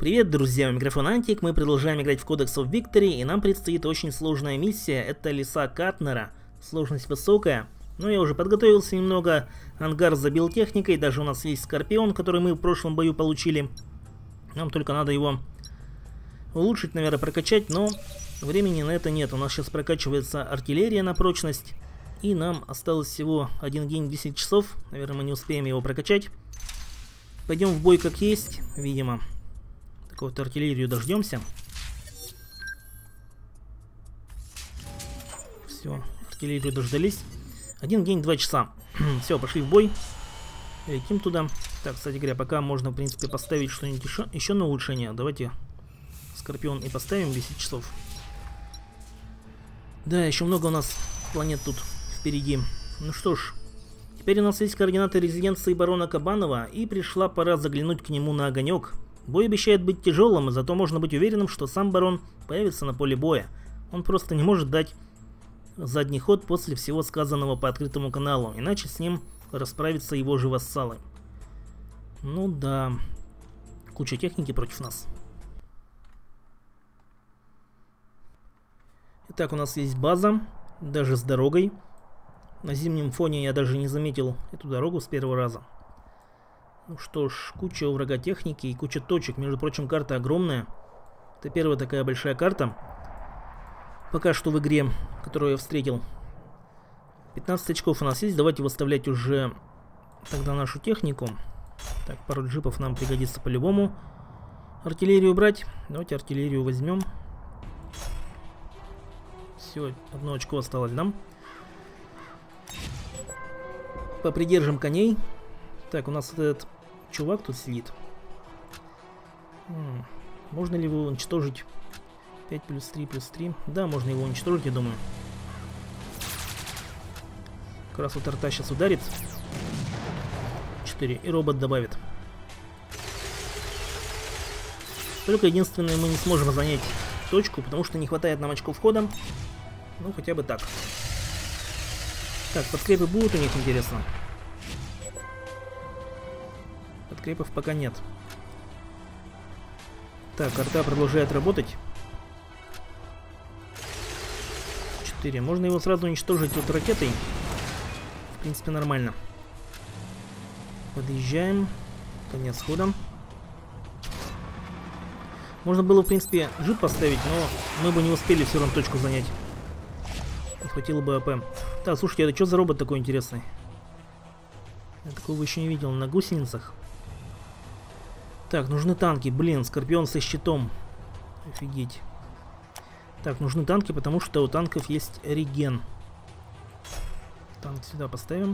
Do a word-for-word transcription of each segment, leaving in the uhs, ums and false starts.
Привет, друзья, у микрофона Антик, мы продолжаем играть в Codex of Victory, и нам предстоит очень сложная миссия, это леса Катнера, сложность высокая, но я уже подготовился немного, ангар забил техникой, даже у нас есть Скорпион, который мы в прошлом бою получили, нам только надо его улучшить, наверное, прокачать, но времени на это нет, у нас сейчас прокачивается артиллерия на прочность, и нам осталось всего один день десять часов, наверное, мы не успеем его прокачать. Пойдем в бой как есть, видимо. Так вот, артиллерию дождемся. Все, артиллерию дождались. Один день, два часа. Все, пошли в бой. Летим туда. Так, кстати говоря, пока можно, в принципе, поставить что-нибудь еще, еще на улучшение. Давайте Скорпион и поставим десять часов. Да, еще много у нас планет тут впереди. Ну что ж. Теперь у нас есть координаты резиденции барона Кабанова, и пришла пора заглянуть к нему на огонек. Бой обещает быть тяжелым, зато можно быть уверенным, что сам барон появится на поле боя. Он просто не может дать задний ход после всего сказанного по открытому каналу, иначе с ним расправятся его же вассалы. Ну да, куча техники против нас. Итак, у нас есть база, даже с дорогой. На зимнем фоне я даже не заметил эту дорогу с первого раза. Ну что ж, куча у врага техники и куча точек. Между прочим, карта огромная. Это первая такая большая карта. Пока что в игре, которую я встретил. пятнадцать очков у нас есть. Давайте выставлять уже тогда нашу технику. Так, пару джипов нам пригодится по-любому. Артиллерию брать. Давайте артиллерию возьмем. Все, одно очко осталось, да? Попридержим коней. Так, у нас вот этот чувак тут сидит. М-м, можно ли его уничтожить? пять плюс три плюс три. Да, можно его уничтожить, я думаю. Как раз вот арта сейчас ударит. четыре. И робот добавит. Только единственное, мы не сможем занять точку, потому что не хватает нам очков входа. Ну, хотя бы так. Так, подкрепы будут у них, интересно? Подкрепов пока нет. Так, арта продолжает работать. четыре. Можно его сразу уничтожить вот ракетой. В принципе, нормально. Подъезжаем. Конец хода. Можно было, в принципе, джип поставить, но мы бы не успели все равно точку занять. Не хватило бы АП. Так, слушайте, это что за робот такой интересный? Я такого еще не видел на гусеницах. Так, нужны танки. Блин, Скорпион со щитом. Офигеть. Так, нужны танки, потому что у танков есть реген. Танк сюда поставим.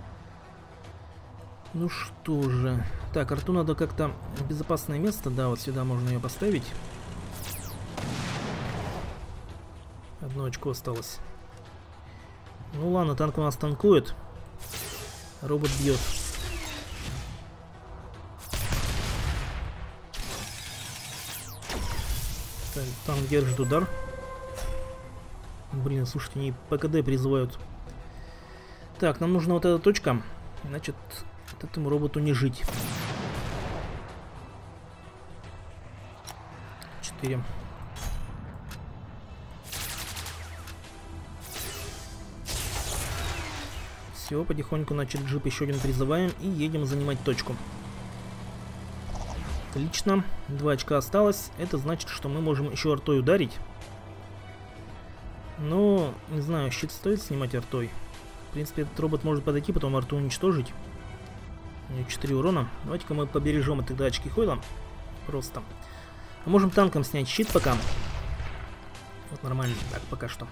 Ну что же. Так, арту надо как-то в безопасное место. Да, вот сюда можно ее поставить. Одно очко осталось. Ну ладно, танк у нас танкует. Робот бьет. Так, танк держит удар. Блин, слушайте, они ПКД призывают. Так, нам нужна вот эта точка. Значит, вот этому роботу не жить. четыре. Все, потихоньку, значит, джип еще один призываем и едем занимать точку. Отлично, два очка осталось. Это значит, что мы можем еще артой ударить. Но, не знаю, щит стоит снимать артой. В принципе, этот робот может подойти, потом арту уничтожить. У него четыре урона. Давайте-ка мы побережем от тогда очки хойла. Просто. Мы можем танком снять щит пока. Вот нормально. Так, пока что.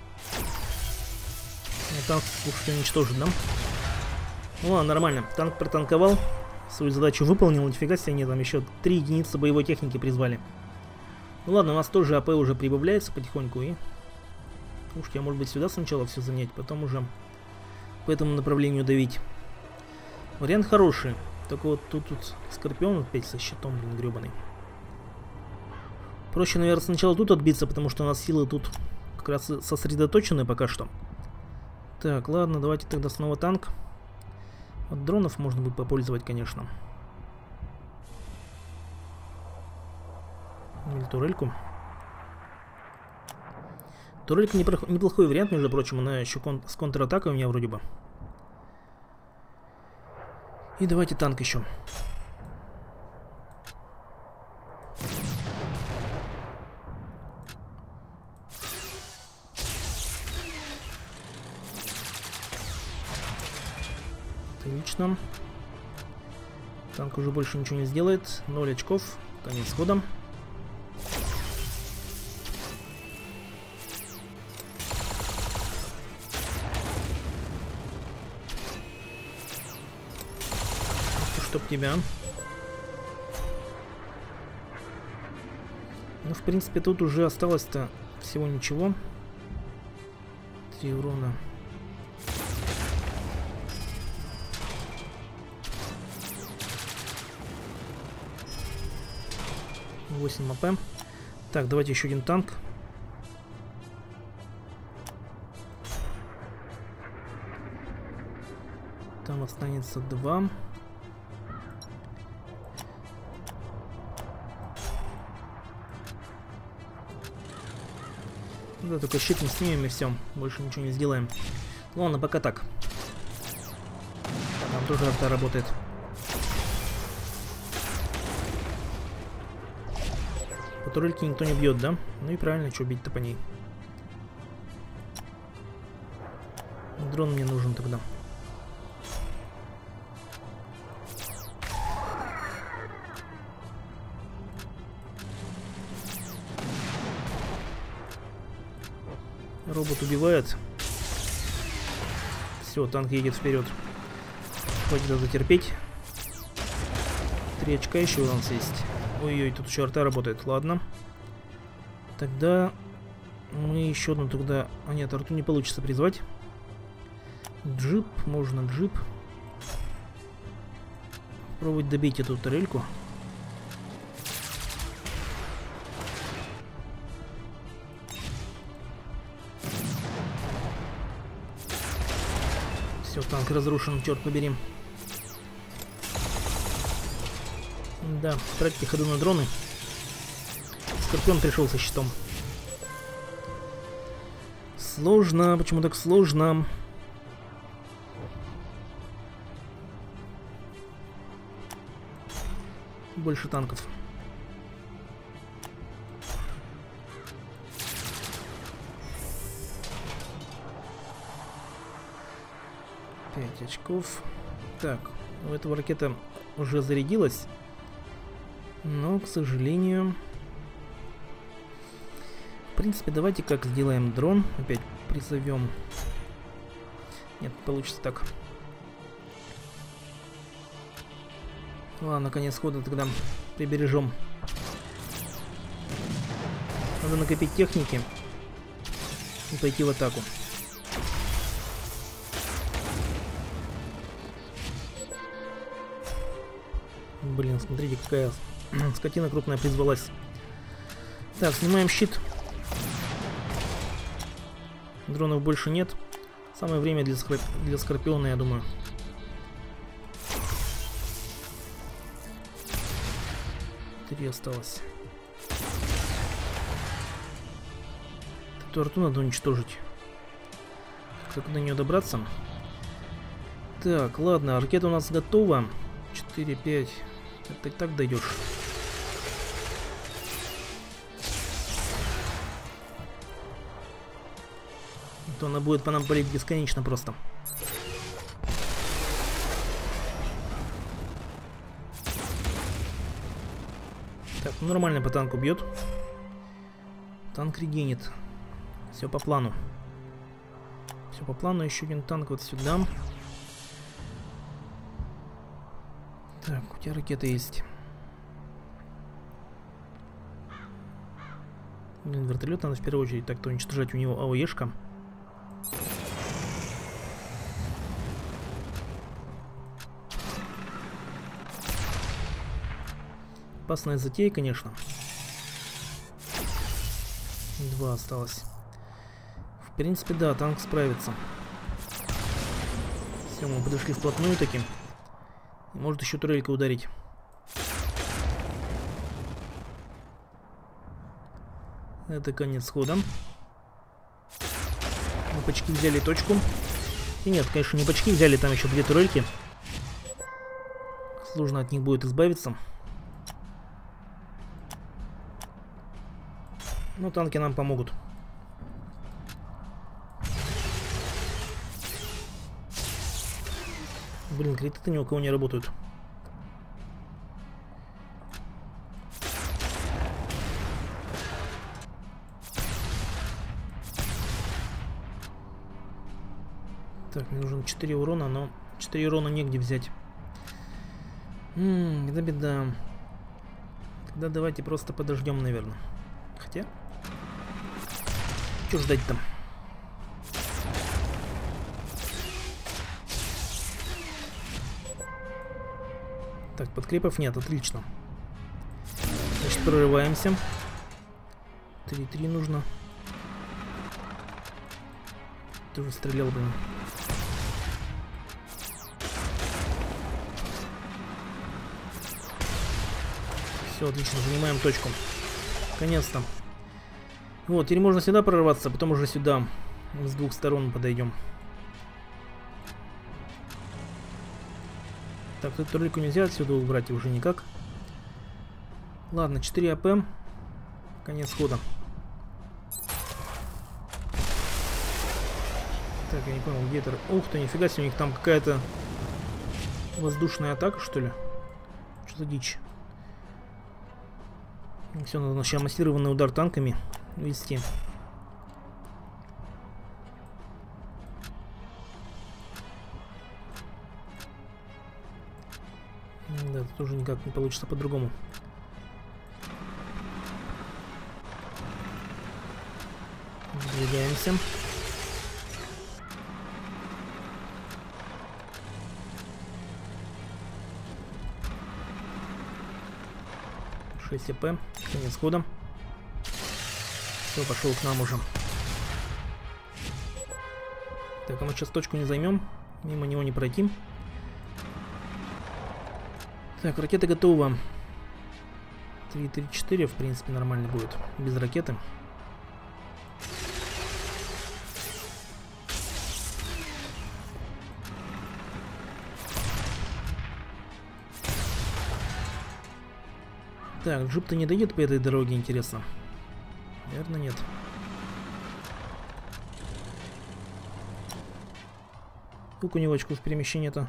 Танк, слушайте, уничтожит, да? Ну ладно, нормально. Танк протанковал. Свою задачу выполнил. Нифига себе, они там еще три единицы боевой техники призвали. Ну ладно, у нас тоже АП уже прибавляется потихоньку. И... Слушайте, а может быть сюда сначала все занять, потом уже по этому направлению давить. Вариант хороший. Только вот тут, тут Скорпион опять со щитом, блин, гребаный. Проще, наверное, сначала тут отбиться, потому что у нас силы тут как раз сосредоточены пока что. Так, ладно, давайте тогда снова танк. От дронов можно будет попользовать, конечно. Или турельку. Турелька неплохой вариант, между прочим, она еще кон с контратакой у меня вроде бы. И давайте танк еще. Отлично. Танк уже больше ничего не сделает. ноль очков. Конец хода. Чтоб тебя. Ну, в принципе, тут уже осталось-то всего ничего. Три урона. восемь АП. Так, давайте еще один танк. Там останется два. Да, только щит не снимем и все. Больше ничего не сделаем. Ладно, пока так. Там тоже арта работает. По турельке никто не бьет, да? Ну и правильно, что бить-то по ней. Дрон мне нужен тогда. Робот убивает. Все, танк едет вперед. Хватит это затерпеть. Три очка еще у нас есть. Ой-ой, тут еще арта работает. Ладно. Тогда мы еще одну тогда... А нет, арту не получится призвать. Джип, можно джип. Попробовать добить эту турельку. Все, танк разрушен, черт побери. Да, тратьте ходу на дроны. Скорпион пришел со щитом. Сложно, почему так сложно? Больше танков. пять очков. Так, у этого ракета уже зарядилась. Но, к сожалению... В принципе, давайте как сделаем дрон. Опять призовем. Нет, получится так. Ладно, конец хода тогда прибережем. Надо накопить техники и пойти в атаку. Блин, смотрите, какая скотина крупная призвалась. Так, снимаем щит. Дронов больше нет. Самое время для, скорп... для Скорпиона, я думаю. Три осталось. Эту арту надо уничтожить. Как до нее добраться? Так, ладно, ракета у нас готова. четыре, пять. Ты так дойдешь. То она будет по нам палить бесконечно просто. Так, ну нормально по танку бьет. Танк регенит. Все по плану. Все по плану. Еще один танк вот сюда. Так, у тебя ракета есть. Блин, вертолет надо в первую очередь так-то уничтожать. У него АОЕшка. Опасная затея, конечно. Два осталось. В принципе, да, танк справится. Все, мы подошли вплотную таки. Может еще турелька ударить. Это конец хода. Мы почти взяли точку. И нет, конечно, не почти взяли, там еще две турельки. Сложно от них будет избавиться. Но танки нам помогут. Блин, кредиты ни у кого не работают. Так, мне нужно четыре урона, но четыре урона негде взять. Ммм, беда, беда. Тогда давайте просто подождем, наверное. Хотя... Что ждать там? Так, подкрепов нет, отлично. Значит, прорываемся. три-три нужно. Тоже стрелял, блин. Все, отлично, занимаем точку. Наконец-то. Вот, теперь можно сюда прорваться, потом уже сюда. С двух сторон подойдем. Так, эту ролику нельзя отсюда убрать уже никак. Ладно, четыре АП. Конец хода. Так, я не понял, где это... Ух ты, нифига себе, у них там какая-то воздушная атака, что ли? Что за дичь? Все, надо сейчас массированный удар танками вести. Да, это тоже никак не получится по-другому. Двигаемся. шесть АП. Конец хода. Все, пошел к нам уже. Так, а мы сейчас точку не займем. Мимо него не пройти. Так, ракета готова. три-три-четыре, в принципе, нормально будет. Без ракеты. Так, джип-то не доедет по этой дороге, интересно. Наверное, нет. Сколько у него очков перемещения-то?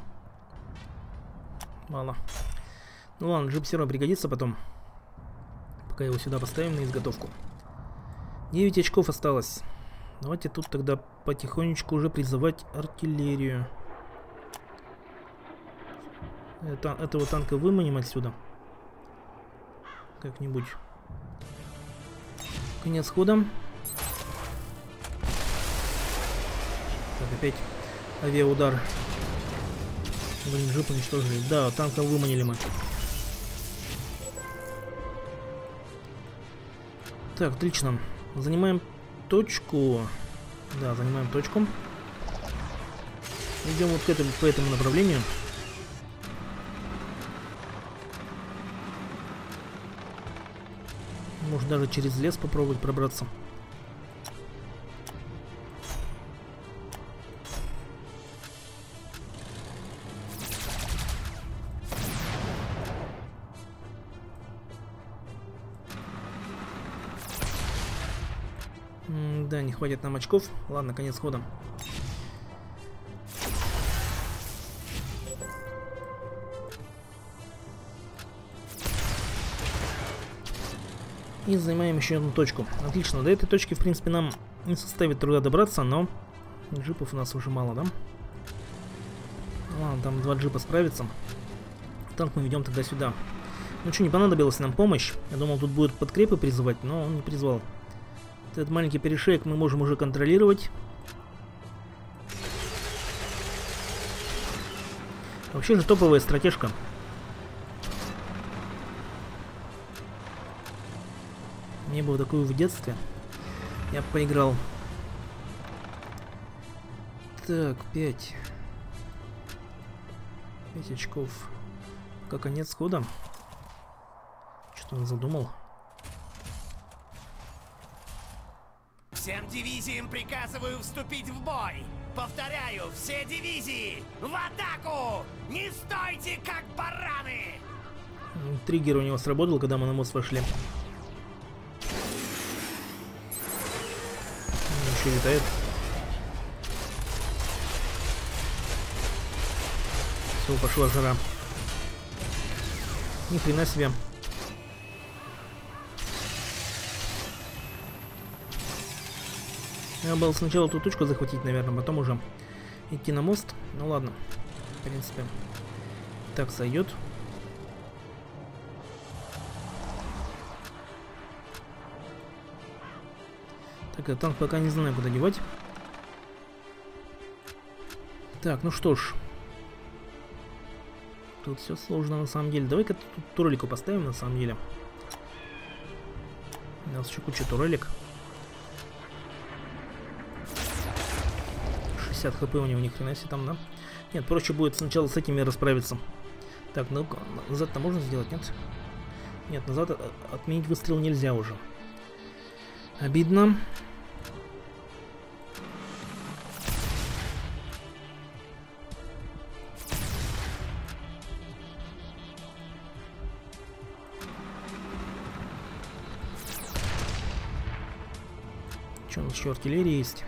Мало. Ну ладно, джип все равно пригодится потом. Пока его сюда поставим на изготовку. девять очков осталось. Давайте тут тогда потихонечку уже призывать артиллерию. Это, этого танка выманим отсюда. Как-нибудь. Конец хода. Так, опять авиаудар. Блин, джип уничтожили. Да, танка выманили мы. Так, отлично. Занимаем точку. Да, занимаем точку. Идем вот к этому, по этому направлению. Может даже через лес попробовать пробраться. М да, не хватит нам очков. Ладно, конец хода. И занимаем еще одну точку. Отлично, до этой точки, в принципе, нам не составит труда добраться, но джипов у нас уже мало, да? Ладно, там два джипа справятся. Танк мы ведем тогда сюда. Ну что, не понадобилась нам помощь. Я думал, тут будут подкрепы призывать, но он не призвал. Этот маленький перешеек мы можем уже контролировать. Вообще же топовая стратежка. Мне было такое в детстве. Я поиграл. Так, пять. пять очков. Как конец хода. Что-то он задумал. Всем дивизиям приказываю вступить в бой. Повторяю, все дивизии в атаку! Не стойте, как бараны! Триггер у него сработал, когда мы на мост вошли. Еще летает. Все, пошла жара. Ни хрена себе. Надо было сначала ту точку захватить, наверное, потом уже идти на мост. Ну ладно, в принципе, так сойдет. Так, а танк пока не знаю, куда девать. Так, ну что ж. Тут все сложно на самом деле. Давай-ка тут турелику поставим на самом деле. У нас еще куча турелек. шестьдесят хп у него, ни хрена себе там, да? Нет, проще будет сначала с этими расправиться. Так, ну назад-то можно сделать, нет? Нет, назад отменить выстрел нельзя уже. Обидно. Что, у нас еще артиллерия есть?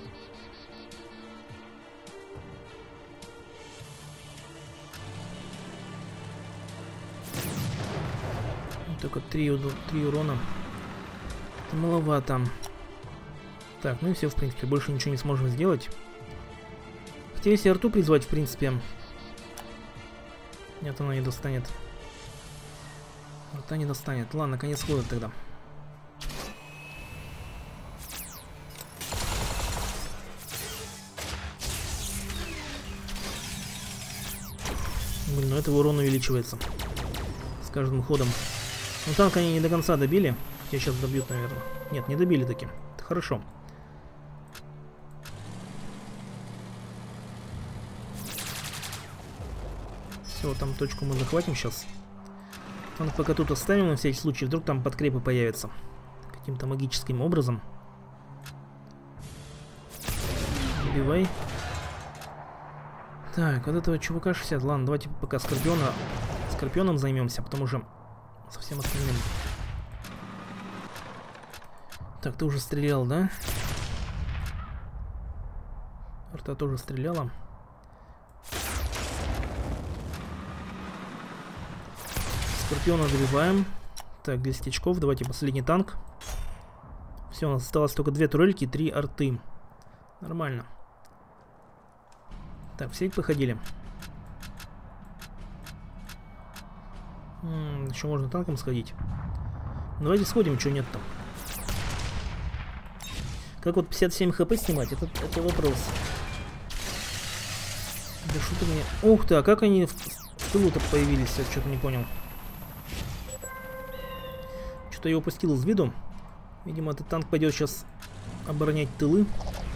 Только три, три урона. Это маловато. Так, ну и все, в принципе, больше ничего не сможем сделать. Хотя если арту призвать, в принципе... Нет, она не достанет. Арта не достанет. Ладно, конец хода тогда. Блин, ну это урон увеличивается с каждым ходом. Ну танк они не до конца добили. Хотя сейчас добьют, наверное. Нет, не добили таки. Это хорошо. Все, там точку мы захватим сейчас. Танк пока тут оставим на всякий случай. Вдруг там подкрепы появятся. Каким-то магическим образом. Убивай. Так, вот этого чувака шестьдесят. Ладно, давайте пока Скорпиона, Скорпионом займемся, потом уже со всем остальным. Так, ты уже стрелял, да? Арта тоже стреляла. Скорпиона добиваем. Так, десять очков. Давайте последний танк. Все, у нас осталось только две турельки и три арты. Нормально. Так, все походили. М-м, еще можно танком сходить. Давайте сходим, что нет там. Как вот пятьдесят семь хп снимать? Это, это вопрос. Да что ты мне... Ух ты, а как они в тылу-то появились? Я что-то не понял. Что-то я упустил из виду. Видимо, этот танк пойдет сейчас оборонять тылы.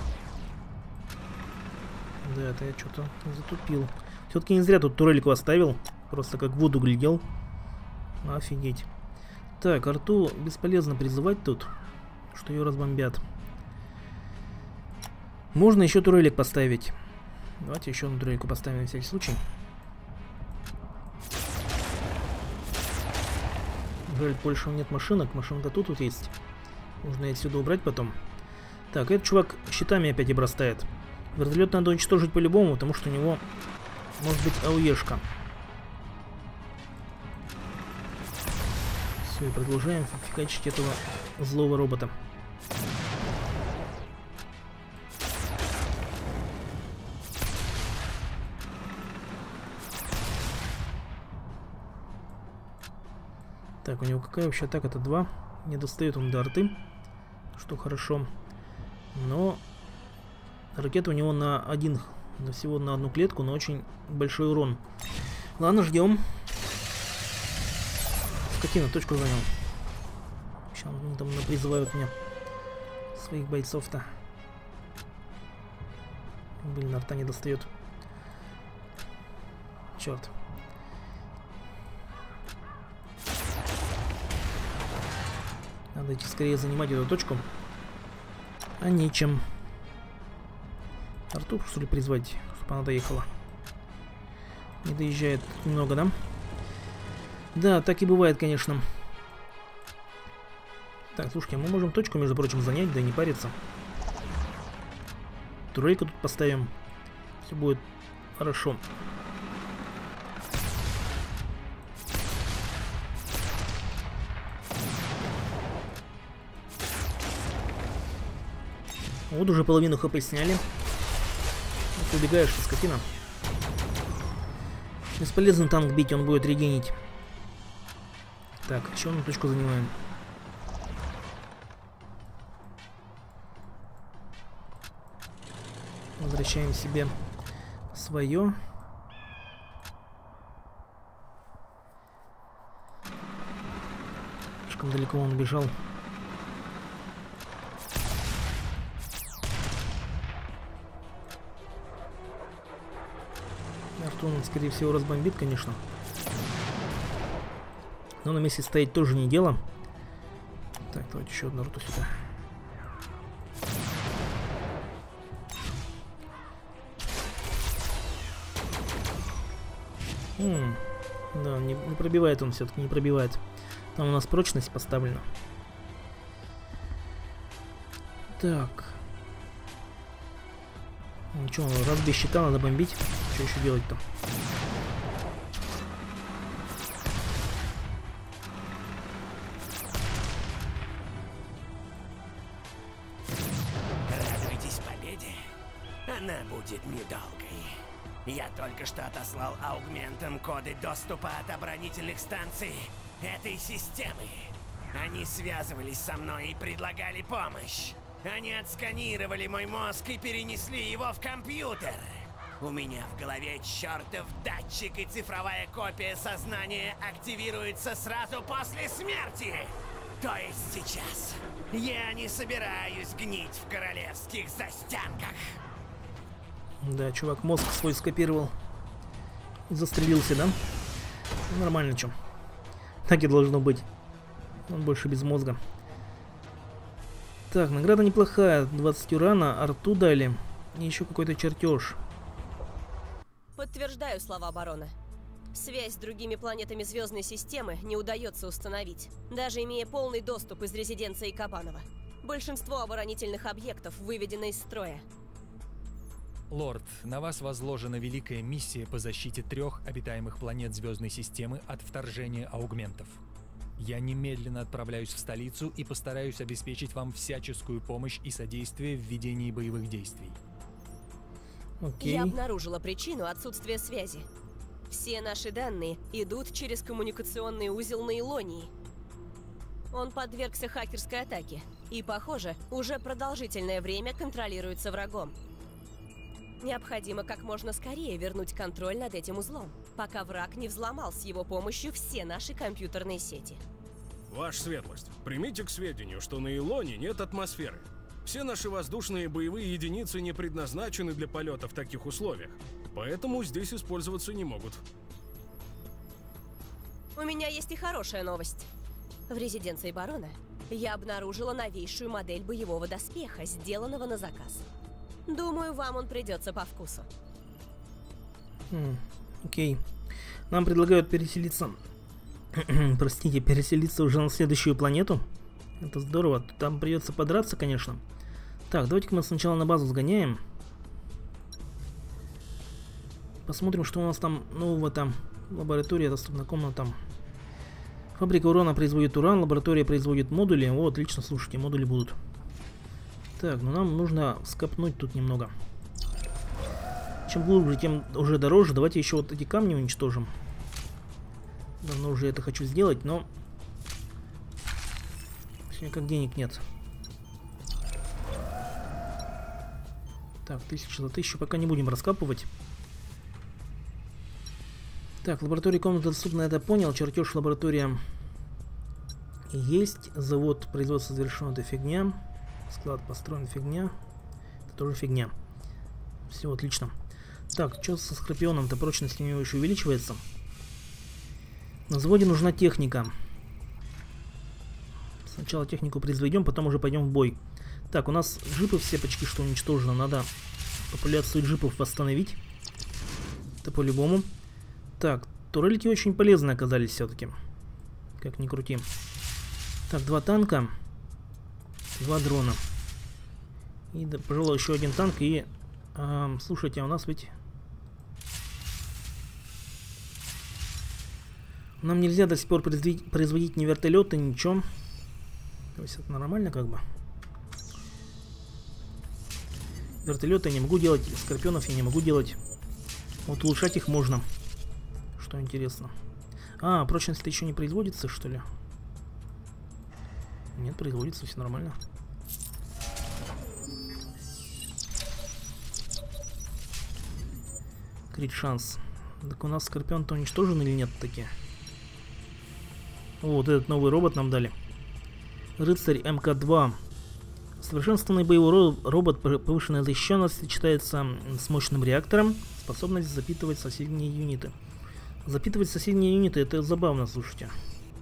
Да, это я что-то затупил. Все-таки не зря тут турельку оставил. Просто как в воду глядел. Офигеть. Так, арту бесполезно призывать тут, что ее разбомбят. Можно еще турелек поставить. Давайте еще одну турельку поставим на всякий случай. Жаль, больше нет машинок. Машинка тут вот есть. Можно и отсюда убрать потом. Так, этот чувак щитами опять обрастает. Вертолет надо уничтожить по-любому, потому что у него может быть АУЕшка. Все, и продолжаем фигачить этого злого робота. Так, у него какая вообще атака? Это два. Не достает он до арты, что хорошо. Но ракета у него на один, на всего на одну клетку, но очень большой урон. Ладно, ждем. Скотина, точку занял. Сейчас они там призывают мне своих бойцов-то. Блин, арта не достает. Черт. Надо идти скорее занимать эту точку. А нечем. Артур, что ли, призвать, чтобы она доехала? Не доезжает немного, да? Да, так и бывает, конечно. Так, слушайте, мы можем точку, между прочим, занять, да и не париться. Тройку тут поставим. Все будет хорошо. Вот уже половину хп сняли. Ты убегаешь, скотина. Бесполезно танк бить, он будет регенить. Так, еще одну точку занимаем. Возвращаем себе свое. Слишком далеко он убежал. Артур, скорее всего, разбомбит, конечно. Но на месте стоять тоже не дело. Так, давайте еще одну роту сюда. М-м, да, не, не пробивает он все-таки, не пробивает. Там у нас прочность поставлена. Так. Ну что, раз без щита надо бомбить. Что еще делать-то? Радуйтесь победе. Она будет недолгой. Я только что отослал аугментам коды доступа от оборонительных станций этой системы. Они связывались со мной и предлагали помощь. Они отсканировали мой мозг и перенесли его в компьютер. У меня в голове чертов датчик, и цифровая копия сознания активируется сразу после смерти. То есть сейчас я не собираюсь гнить в королевских застенках. Да, чувак мозг свой скопировал. Застрелился, да? Нормально, чем. Так и должно быть. Он больше без мозга. Так, награда неплохая. двадцать урана, арту дали. И еще какой-то чертеж. Подтверждаю слова барона. Связь с другими планетами звездной системы не удается установить, даже имея полный доступ из резиденции Кабанова. Большинство оборонительных объектов выведено из строя. Лорд, на вас возложена великая миссия по защите трех обитаемых планет звездной системы от вторжения аугментов. Я немедленно отправляюсь в столицу и постараюсь обеспечить вам всяческую помощь и содействие в ведении боевых действий. Окей. Я обнаружила причину отсутствия связи. Все наши данные идут через коммуникационный узел на Илонии. Он подвергся хакерской атаке и, похоже, уже продолжительное время контролируется врагом. Необходимо как можно скорее вернуть контроль над этим узлом, пока враг не взломал с его помощью все наши компьютерные сети. Ваша светлость, примите к сведению, что на Илоне нет атмосферы. Все наши воздушные боевые единицы не предназначены для полета в таких условиях, поэтому здесь использоваться не могут. У меня есть и хорошая новость. В резиденции барона я обнаружила новейшую модель боевого доспеха, сделанного на заказ. Думаю, вам он придется по вкусу. Хм, окей. Нам предлагают переселиться... Простите, переселиться уже на следующую планету. Это здорово. Там придется подраться, конечно. Так, давайте-ка мы сначала на базу сгоняем. Посмотрим, что у нас там нового там. Лаборатория, доступна комната. Фабрика урана производит уран, лаборатория производит модули. О, отлично, слушайте, модули будут. Так, ну нам нужно скопнуть тут немного. Чем глубже, тем уже дороже. Давайте еще вот эти камни уничтожим. Давно уже это хочу сделать, но... Сегодня как денег нет. Так, тысяча за тысячу пока не будем раскапывать. Так, лаборатория комната доступна, это понял. Чертеж лаборатория есть. Завод производства завершен, это фигня. Склад построен, фигня. Это тоже фигня. Все, отлично. Так, что со Скорпионом-то? Прочность у него еще увеличивается. На заводе нужна техника. Сначала технику произведем, потом уже пойдем в бой. Так, у нас джипы все почти что уничтожены. Надо популяцию джипов восстановить. Это по-любому. Так, турельки очень полезны оказались все-таки. Как ни крути. Так, два танка. Два дрона. И, да, пожалуй, еще один танк. И, э, слушайте, а у нас ведь... Нам нельзя до сих пор производить, производить ни вертолеты, ничего. То есть это нормально как бы. Вертолеты я не могу делать, скорпионов я не могу делать. Вот улучшать их можно. Что интересно. А, прочность-то еще не производится, что ли? Нет, производится, все нормально. Крит шанс. Так у нас скорпион-то уничтожен или нет таки? Вот этот новый робот нам дали. Рыцарь эм ка два. Совершенствованный боевой робот повышенной защищенности сочетается с мощным реактором. Способность запитывать соседние юниты. Запитывать соседние юниты — это забавно, слушайте.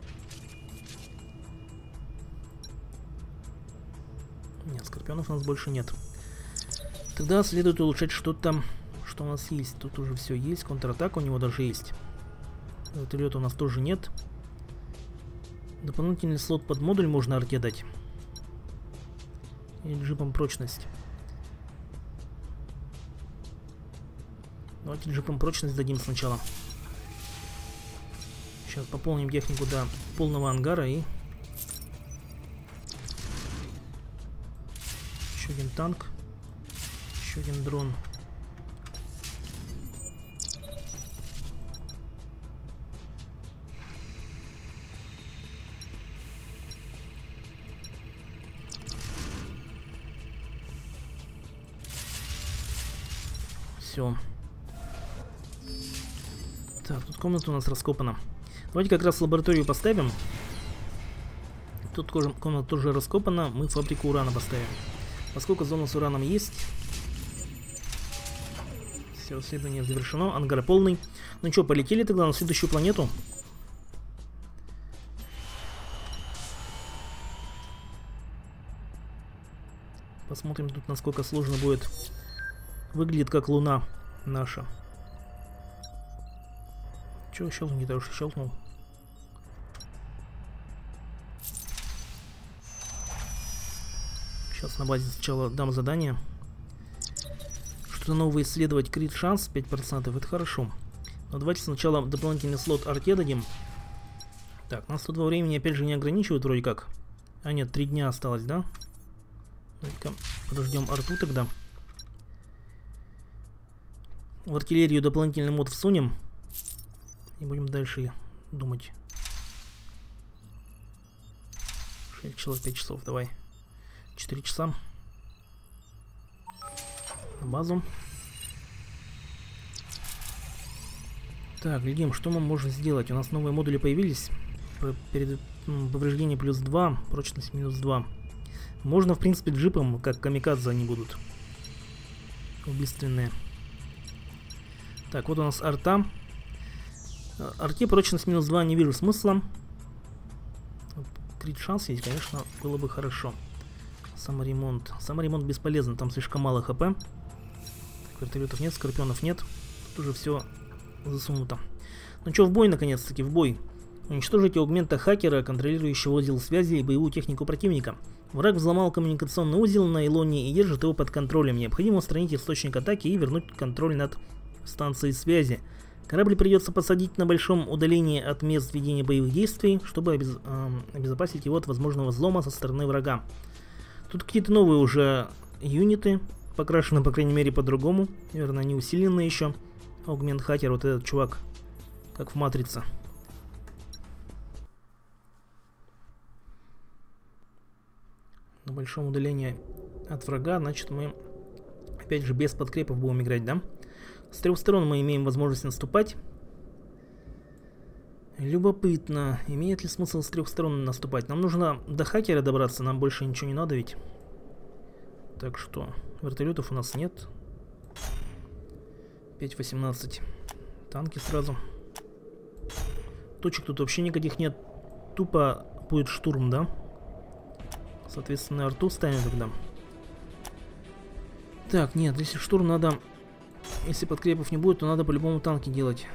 Нет, скорпионов у нас больше нет. Тогда следует улучшать что-то, что у нас есть. Тут уже все есть. Контратака у него даже есть. Вертолета у нас тоже нет. Дополнительный слот под модуль можно арте дать. И джипом прочность. Давайте джипом прочность дадим сначала. Сейчас пополним технику до полного ангара и... Еще один танк. Еще один дрон. Все. Так, тут комната у нас раскопана. Давайте как раз лабораторию поставим. Тут комната тоже раскопана. Мы фабрику урана поставим. Поскольку зона с ураном есть. Все, исследование завершено. Ангар полный. Ну что, полетели тогда на следующую планету. Посмотрим тут, насколько сложно будет. Выглядит как луна наша. Чего щелкнул? Не так уж и щелкнул. Сейчас на базе сначала дам задание. Что-то новое исследовать. Крит шанс пять процентов. Это хорошо. Но давайте сначала дополнительный слот арте дадим. Так, нас тут во времени опять же не ограничивают вроде как. А нет, три дня осталось, да? Давайте-ка подождем арту тогда. В артиллерию дополнительный мод всунем. И будем дальше думать. шесть часов, пять часов, давай. четыре часа. На базу. Так, глядим, что мы можем сделать. У нас новые модули появились. Перед повреждение плюс два, прочность минус два. Можно, в принципе, джипом, как камикадзе, они будут. Убийственные. Так, вот у нас арта. Арте прочность минус два не вижу смысла. Крит шанс есть, конечно, было бы хорошо. Саморемонт. Саморемонт бесполезно, там слишком мало хп. Так, вертолетов нет, скорпионов нет. Тут уже все засунуто. Ну что, в бой наконец-таки, в бой. Уничтожите аугмента хакера, контролирующего узел связи и боевую технику противника. Враг взломал коммуникационный узел на Илонии и держит его под контролем. Необходимо устранить источник атаки и вернуть контроль над станцией связи. Корабль придется посадить на большом удалении от мест ведения боевых действий, чтобы обез... э, обезопасить его от возможного взлома со стороны врага. Тут какие-то новые уже юниты, покрашены, по крайней мере, по-другому. Наверное, они усиленные еще. Аугмент хакер, вот этот чувак, как в Матрице. На большом удалении от врага, значит, мы опять же без подкрепов будем играть, да? С трех сторон мы имеем возможность наступать. Любопытно, имеет ли смысл с трех сторон наступать? Нам нужно до хакера добраться, нам больше ничего не надо ведь. Так что, вертолетов у нас нет. пять восемнадцать. Танки сразу. Точек тут вообще никаких нет. Тупо будет штурм, да? Соответственно, арту ставим тогда. Так, нет, если штурм надо... Если подкрепов не будет, то надо по-любому танки делать.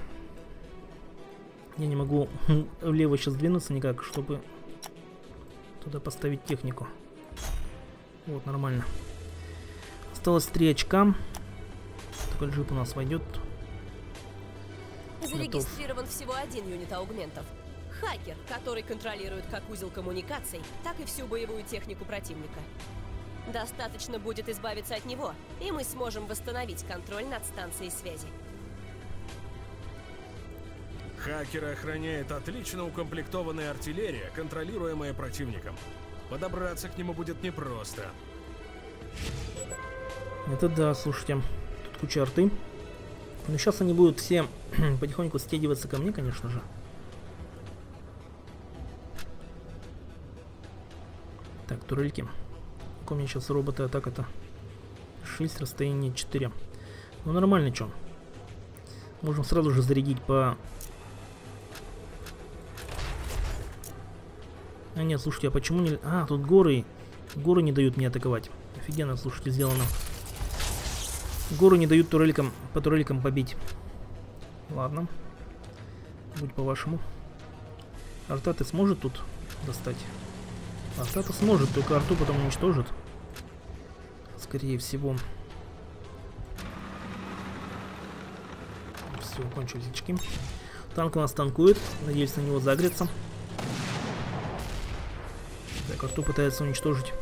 Я не могу влево сейчас двинуться никак, чтобы туда поставить технику. Вот, нормально. Осталось три очка. Только джип у нас войдет. Зарегистрирован всего один юнит аугментов. Хакер, который контролирует как узел коммуникаций, так и всю боевую технику противника. Достаточно будет избавиться от него, и мы сможем восстановить контроль над станцией связи. Хакера охраняет отлично укомплектованная артиллерия, контролируемая противником. Подобраться к нему будет непросто. Это да, слушайте. Тут куча арты. Но сейчас они будут все потихоньку стягиваться ко мне, конечно же. Так, турельки. Как у меня сейчас роботы атака-то? шесть, расстояние четыре. Ну нормально, чё. Можем сразу же зарядить по... А нет, слушайте, а почему не... А, тут горы. Горы не дают мне атаковать. Офигенно, слушайте, сделано. Горы не дают турелькам, по турелькам побить. Ладно. Будь по-вашему. Арта-то сможет тут достать? Арта-то сможет, только арту потом уничтожит. Скорее всего. Все, кончились очки. Танк у нас танкует. Надеюсь, на него загреться. Так, арту пытается уничтожить.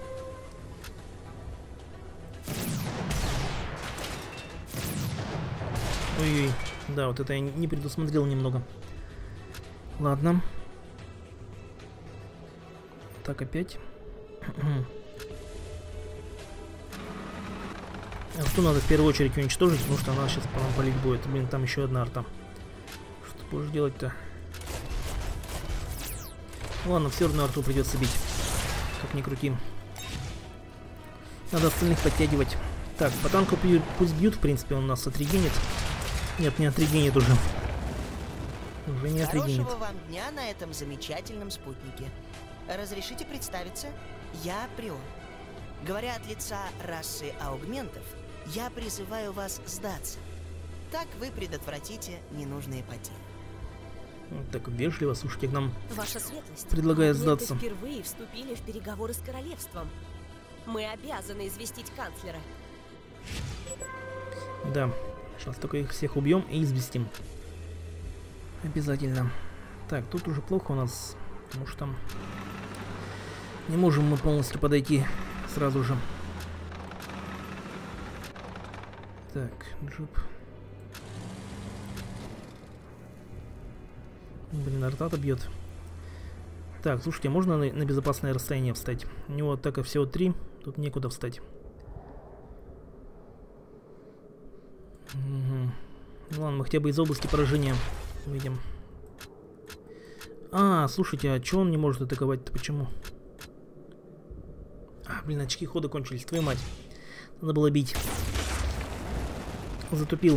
Ой-ой. Да, вот это я не предусмотрел немного. Ладно. Так, опять. Арту надо в первую очередь уничтожить, потому что она сейчас по нам палить будет. Блин, там еще одна арта. Что будешь делать-то? Ладно, все равно арту придется бить. Как ни крути. Надо остальных подтягивать. Так, по танку пусть бьют, в принципе, он нас отрегенит. Нет, не отрегенит уже. Уже не отрегенит. Хорошего вам дня на этом замечательном спутнике. Разрешите представиться? Я Прион. Говоря от лица расы аугментов, я призываю вас сдаться. Так вы предотвратите ненужные потери. Вот так вежливо, слушайте, к нам Ваша светлость, предлагает аугменты сдаться. впервые вступили в переговоры с королевством. Мы обязаны известить канцлера. Да, сейчас только их всех убьем и известим. Обязательно. Так, тут уже плохо у нас, потому что не можем мы полностью подойти сразу же. Так, джип. Блин, артата бьет. Так, слушайте, можно на, на безопасное расстояние встать? У него атака всего три, тут некуда встать. Угу. Ну ладно, мы хотя бы из области поражения выйдем. А, слушайте, а чё он не может атаковать-то? Почему? А, блин, очки хода кончились, твою мать. Надо было бить. Затупил.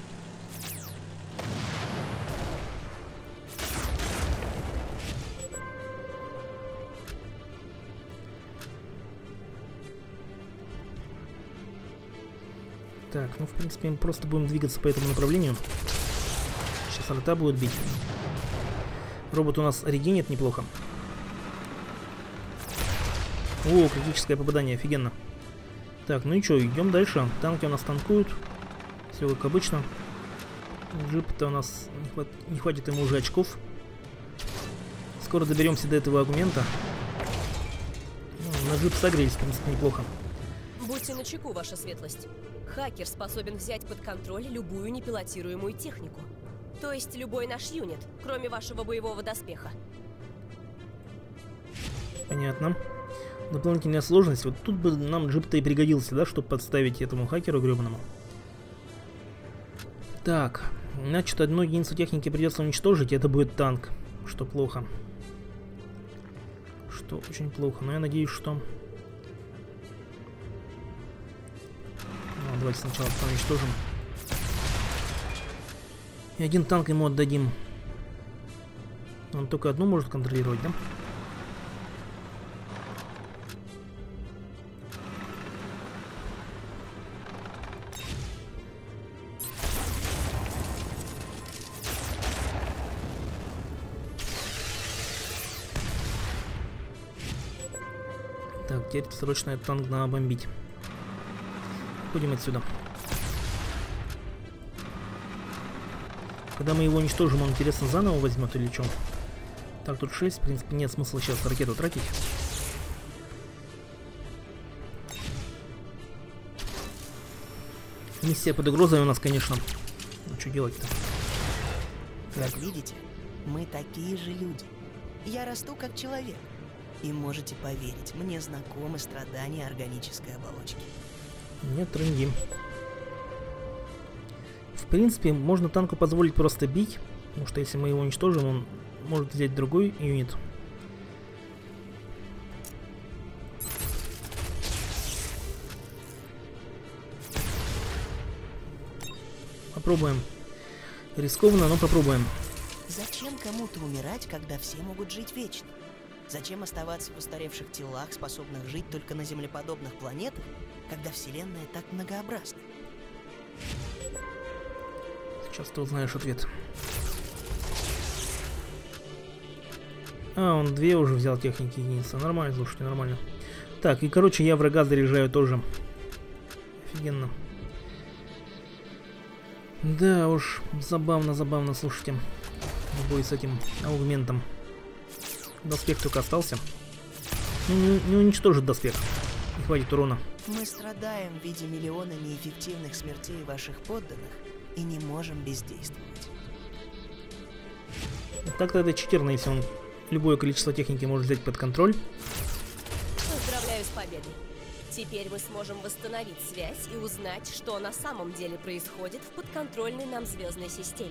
Так, ну в принципе мы просто будем двигаться по этому направлению. Сейчас арта будет бить. Робот у нас регенит неплохо. О, критическое попадание, офигенно. Так, ну и что, идем дальше. Танки у нас танкуют. Все как обычно. Джип-то у нас не, хват... не хватит ему уже очков. Скоро доберемся до этого аргумента. Ну, на джип согрелись, в принципе, неплохо. Будьте начеку, ваша светлость. Хакер способен взять под контроль любую непилотируемую технику. То есть любой наш юнит, кроме вашего боевого доспеха. Понятно. Дополнительная сложность. Вот тут бы нам джип-то и пригодился, да, чтобы подставить этому хакеру гребаному. Так, значит, одну единицу техники придется уничтожить, и это будет танк. Что плохо. Что очень плохо. Но я надеюсь, что... Ну, давайте сначала уничтожим. И один танк ему отдадим. Он только одну может контролировать, да? Так, теперь срочно этот танк надо бомбить. Уходим отсюда. Когда мы его уничтожим, он, интересно, заново возьмет или что? Так, тут шесть, в принципе, нет смысла сейчас ракету тратить. Миссия под угрозой у нас, конечно. Ну, что делать-то? Как видите, мы такие же люди. Я расту как человек. И можете поверить, мне знакомы страдания органической оболочки. Нет, трындим. В принципе, можно танку позволить просто бить, потому что если мы его уничтожим, он может взять другой юнит. Попробуем. Рискованно, но попробуем. Зачем кому-то умирать, когда все могут жить вечно? Зачем оставаться в устаревших телах, способных жить только на землеподобных планетах, когда Вселенная так многообразна? Сейчас ты узнаешь ответ. А, он две уже взял техники единицы. Нормально, слушайте, нормально. Так, и короче, я врага заряжаю тоже. Офигенно. Да уж, забавно, забавно, слушайте. Бой с этим аугментом. Доспех только остался. Ну, не, не уничтожит доспех. Не хватит урона. Мы страдаем, видя миллионы неэффективных смертей ваших подданных, и не можем бездействовать. Так-то это читерно, если он любое количество техники может взять под контроль. Поздравляю с победой. Теперь мы сможем восстановить связь и узнать, что на самом деле происходит в подконтрольной нам звездной системе.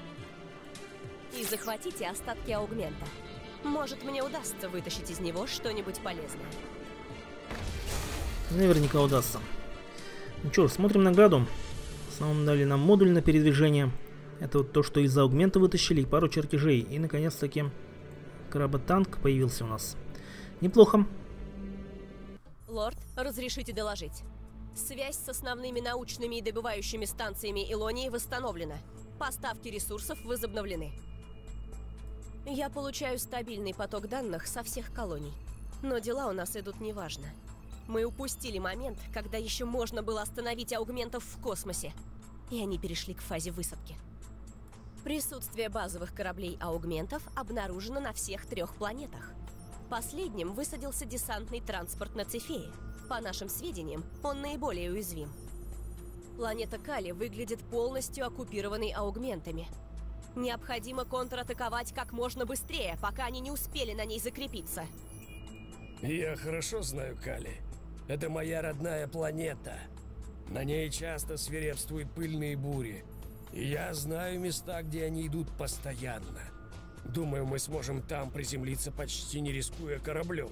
И захватите остатки аугмента. Может, мне удастся вытащить из него что-нибудь полезное. Наверняка удастся. Ну что ж, смотрим награду. В основном дали нам модуль на передвижение. Это вот то, что из аугмента вытащили, и пару чертежей. И наконец-таки кработанк появился у нас. Неплохо. Лорд, разрешите доложить. Связь с основными научными и добывающими станциями Илонии восстановлена. Поставки ресурсов возобновлены. Я получаю стабильный поток данных со всех колоний. Но дела у нас идут неважно. Мы упустили момент, когда еще можно было остановить аугментов в космосе. И они перешли к фазе высадки. Присутствие базовых кораблей аугментов обнаружено на всех трех планетах. Последним высадился десантный транспорт на Цефее. По нашим сведениям, он наиболее уязвим. Планета Кали выглядит полностью оккупированной аугментами. Необходимо контратаковать как можно быстрее, пока они не успели на ней закрепиться. Я хорошо знаю Кали. Это моя родная планета. На ней часто свирепствуют пыльные бури. И я знаю места, где они идут постоянно. Думаю, мы сможем там приземлиться, почти не рискуя кораблем.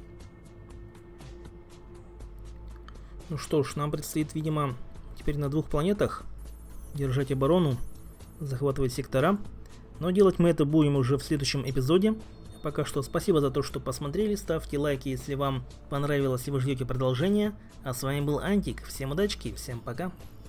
Ну что ж, нам предстоит, видимо, теперь на двух планетах держать оборону, захватывать сектора. Но делать мы это будем уже в следующем эпизоде. Пока что спасибо за то, что посмотрели. Ставьте лайки, если вам понравилось и вы ждете продолжения. А с вами был Антик. Всем удачи, всем пока.